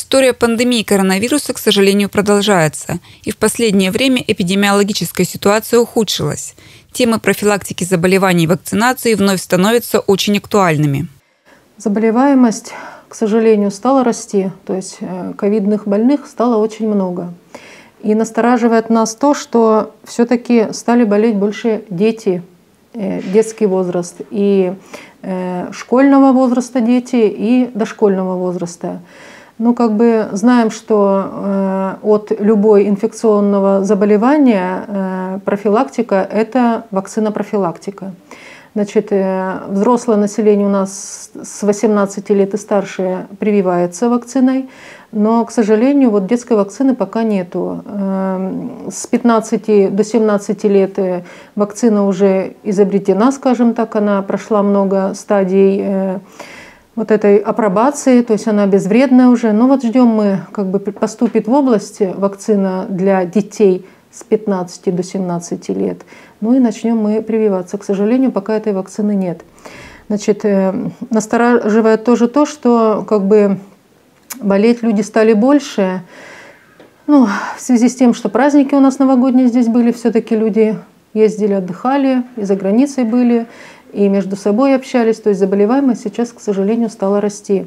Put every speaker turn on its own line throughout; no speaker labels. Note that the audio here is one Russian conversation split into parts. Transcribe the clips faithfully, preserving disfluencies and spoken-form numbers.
История пандемии коронавируса, к сожалению, продолжается, и в последнее время эпидемиологическая ситуация ухудшилась. Темы профилактики заболеваний и вакцинации вновь становятся очень актуальными.
Заболеваемость, к сожалению, стала расти, то есть ковидных больных стало очень много. И настораживает нас то, что все-таки стали болеть больше дети, детский возраст, и школьного возраста дети, и дошкольного возраста. Ну, как бы знаем, что э, от любой инфекционного заболевания э, профилактика – это вакцина-профилактика. Значит, э, взрослое население у нас с восемнадцати лет и старше прививается вакциной, но, к сожалению, вот детской вакцины пока нету. Э, с пятнадцати до семнадцати лет вакцина уже изобретена, скажем так, она прошла много стадий э, вот этой апробации, то есть она безвредная уже. Но вот ждем мы, как бы поступит в область вакцина для детей с пятнадцати до семнадцати лет. Ну и начнем мы прививаться. К сожалению, пока этой вакцины нет. Значит, настораживает тоже то, что как бы болеть люди стали больше. Ну, в связи с тем, что праздники у нас новогодние здесь были, все-таки люди ездили, отдыхали, и за границей были, и между собой общались, то есть заболеваемость сейчас, к сожалению, стала расти.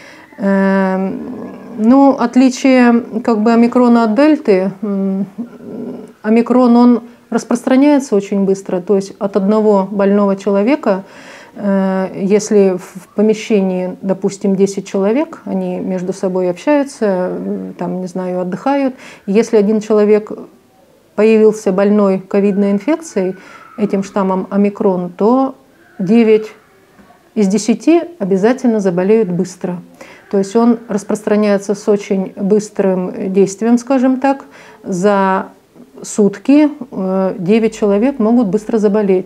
Ну, отличие как бы омикрона от дельты, омикрон, он распространяется очень быстро, то есть от одного больного человека, если в помещении, допустим, десять человек, они между собой общаются, там, не знаю, отдыхают, если один человек появился больной ковидной инфекцией, этим штаммом омикрон, то девять из десяти обязательно заболеют быстро. То есть он распространяется с очень быстрым действием, скажем так. За сутки девять человек могут быстро заболеть.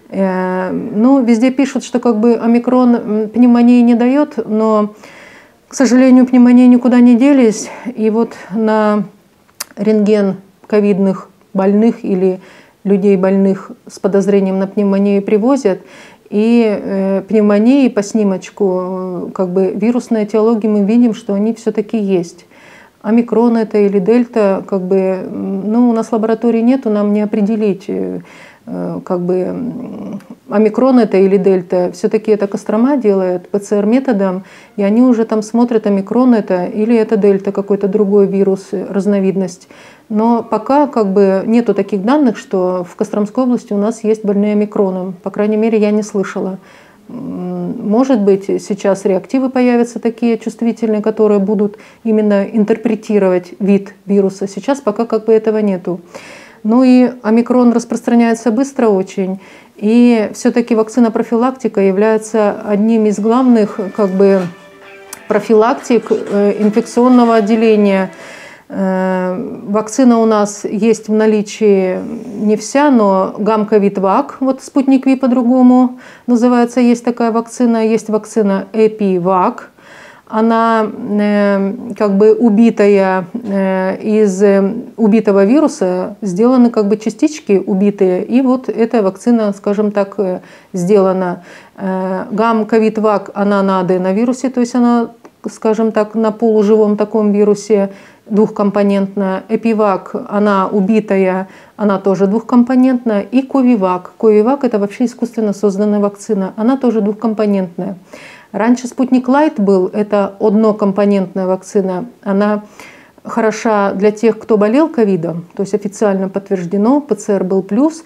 Ну, везде пишут, что как бы омикрон пневмонии не дает, но, к сожалению, пневмонии никуда не делись. И вот на рентген ковидных больных или людей больных с подозрением на пневмонию привозят, и э, пневмонии по снимочку, как бы вирусной этиологии мы видим, что они все-таки есть. Омикрон это или дельта, как бы, ну, у нас лаборатории нету, нам не определить, э, как бы, омикрон это или дельта. Все-таки это Кострома делает ПЦР-методом, и они уже там смотрят, омикрон это или это дельта, какой-то другой вирус, разновидность. Но пока как бы нету таких данных, что в Костромской области у нас есть больные омикроном. По крайней мере, я не слышала. Может быть, сейчас реактивы появятся такие чувствительные, которые будут именно интерпретировать вид вируса. Сейчас пока как бы этого нету. Ну и омикрон распространяется быстро очень. И все-таки вакцина-профилактика является одним из главных как бы профилактик инфекционного отделения. Вакцина у нас есть в наличии не вся, но гамковид-вак, вот спутник Ви по-другому называется, есть такая вакцина, есть вакцина Эпивак. Она э, как бы убитая, э, из убитого вируса сделаны как бы частички убитые, и вот эта вакцина, скажем так, э, сделана. Э, гам-ковид-вак, она на аденовирусе, то есть она, скажем так, на полуживом таком вирусе, двухкомпонентная. Эпивак, она убитая, она тоже двухкомпонентная. И ковивак. Ковивак – это вообще искусственно созданная вакцина, она тоже двухкомпонентная. Раньше спутник Лайт был, это однокомпонентная вакцина. Она хороша для тех, кто болел ковидом, то есть официально подтверждено, ПЦР был плюс,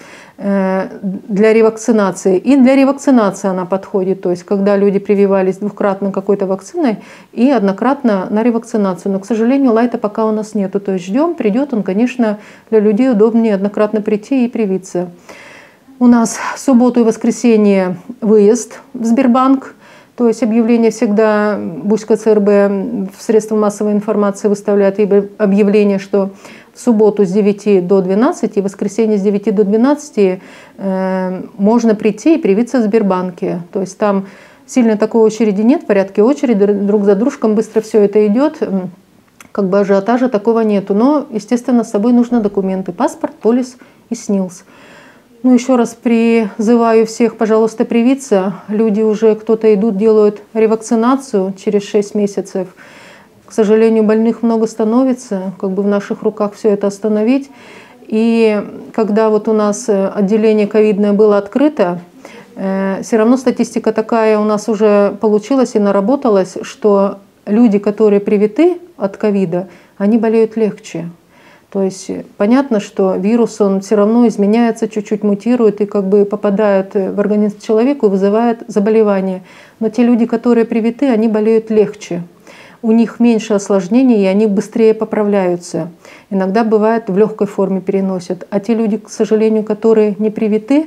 для ревакцинации. И для ревакцинации она подходит, то есть когда люди прививались двукратно какой-то вакциной и однократно на ревакцинацию. Но, к сожалению, Лайта пока у нас нету, то есть ждем, придет он, конечно, для людей удобнее однократно прийти и привиться. У нас в субботу и воскресенье выезд в Сбербанк. То есть объявление всегда Буська ЦРБ в средства массовой информации выставляет объявление, что в субботу с девяти до двенадцати, в воскресенье с девяти до двенадцати э, можно прийти и привиться в Сбербанке. То есть там сильно такой очереди нет, в порядке очереди, друг за дружком быстро все это идет. Как бы ажиотажа такого нету. Но, естественно, с собой нужны документы: паспорт, полис и СНИЛС. Ну, еще раз призываю всех, пожалуйста, привиться. Люди уже, кто-то идут, делают ревакцинацию через шесть месяцев. К К сожалению, больных много становится, как бы в наших руках все это остановить. И когда вот у нас отделение ковидное было открыто, э, все равно статистика такая у нас уже получилась и наработалась, что люди, которые привиты от ковида, они болеют легче. То есть понятно, что вирус, он все равно изменяется, чуть-чуть мутирует и как бы попадает в организм человека и вызывает заболевание. Но те люди, которые привиты, они болеют легче. У них меньше осложнений, и они быстрее поправляются. Иногда бывает в легкой форме переносят. А те люди, к сожалению, которые не привиты,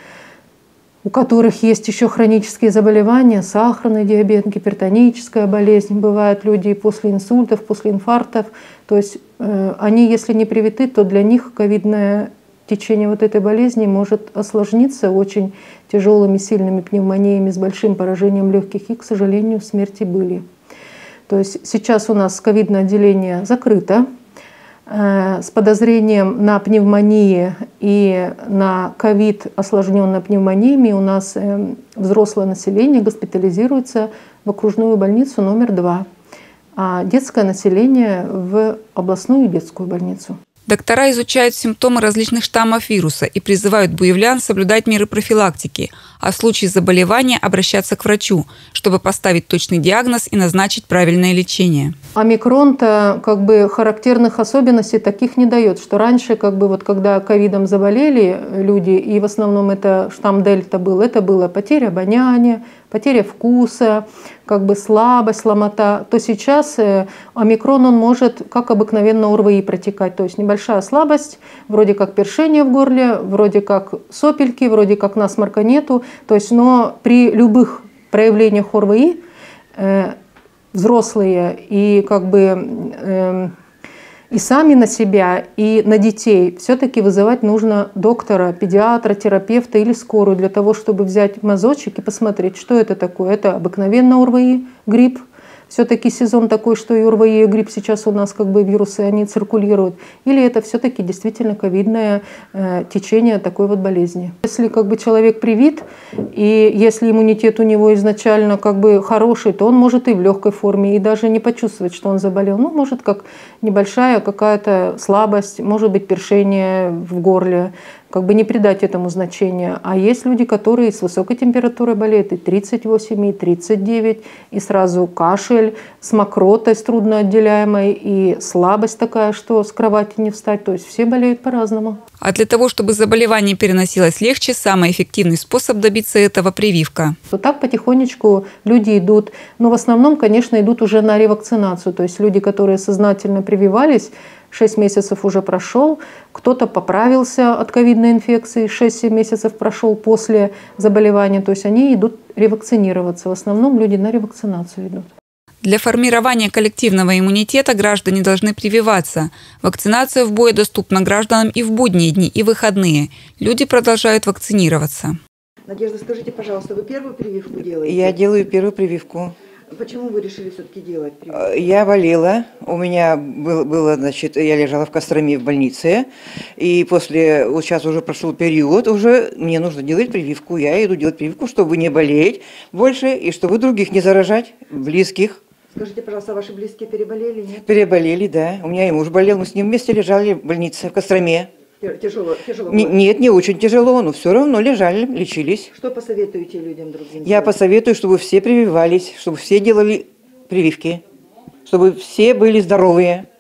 у которых есть еще хронические заболевания, сахарный диабет, гипертоническая болезнь, бывают люди после инсультов, после инфарктов. То есть э, они, если не привиты, то для них ковидное течение вот этой болезни может осложниться очень тяжелыми, сильными пневмониями с большим поражением легких, и, к сожалению, смерти были. То есть сейчас у нас ковидное отделение закрыто. С подозрением на пневмонии и на ковид, осложненной пневмониями, у нас взрослое население госпитализируется в окружную больницу номер два, а детское население в областную детскую больницу.
Доктора изучают симптомы различных штаммов вируса и призывают буевлян соблюдать меры профилактики, а в случае заболевания обращаться к врачу, чтобы поставить точный диагноз и назначить правильное лечение.
Омикрон-то как бы характерных особенностей таких не дает, что раньше, как бы вот когда ковидом заболели люди, и в основном это штамм дельта был, это была потеря обоняния, потеря вкуса, как бы слабость, ломота, то сейчас омикрон, он может, как обыкновенно, ОРВИ протекать, то есть небольшая слабость, вроде как першение в горле, вроде как сопельки, вроде как насморка нету, то есть, но при любых проявлениях ОРВИ э, взрослые и как бы э, и сами на себя, и на детей все-таки вызывать нужно доктора, педиатра, терапевта или скорую для того, чтобы взять мазочек и посмотреть, что это такое. Это обыкновенно ОРВИ, грипп. Все-таки сезон такой, что и ОРВИ, и грипп сейчас у нас как бы вирусы, они циркулируют. Или это все-таки действительно ковидное э, течение такой вот болезни. Если как бы человек привит, и если иммунитет у него изначально как бы хороший, то он может и в легкой форме, и даже не почувствовать, что он заболел. Ну, может, как небольшая какая-то слабость, может быть, першение в горле, как бы не придать этому значения. А есть люди, которые с высокой температурой болеют, и тридцать восемь, и тридцать девять, и сразу кашель с мокротой, с трудноотделяемой, и слабость такая, что с кровати не встать. То есть все болеют по-разному.
А для того, чтобы заболевание переносилось легче, самый эффективный способ добиться этого – прививка.
Вот так потихонечку люди идут, но в основном, конечно, идут уже на ревакцинацию. То есть люди, которые сознательно прививались, шесть месяцев уже прошел, кто-то поправился от ковидной инфекции, шесть-семь месяцев прошел после заболевания, то есть они идут ревакцинироваться. В основном люди на ревакцинацию идут.
Для формирования коллективного иммунитета граждане должны прививаться. Вакцинация в бое доступна гражданам и в будние дни, и выходные. Люди продолжают вакцинироваться.
Надежда, скажите, пожалуйста, вы первую прививку делаете?
Я делаю первую прививку.
Почему вы решили все-таки делать прививку?
Я болела, у меня был, было, значит, я лежала в Костроме в больнице, и после, вот сейчас уже прошел период, уже мне нужно делать прививку. Я иду делать прививку, чтобы не болеть больше, и чтобы других не заражать, близких.
Скажите, пожалуйста, ваши близкие переболели, нет?
Переболели, да. У меня и муж болел, мы с ним вместе лежали в больнице в Костроме.
Тяжело, тяжело было?
Нет, не очень тяжело, но все равно лежали, лечились.
Что посоветуете людям другим?
Я посоветую, чтобы все прививались, чтобы все делали прививки, чтобы все были здоровые.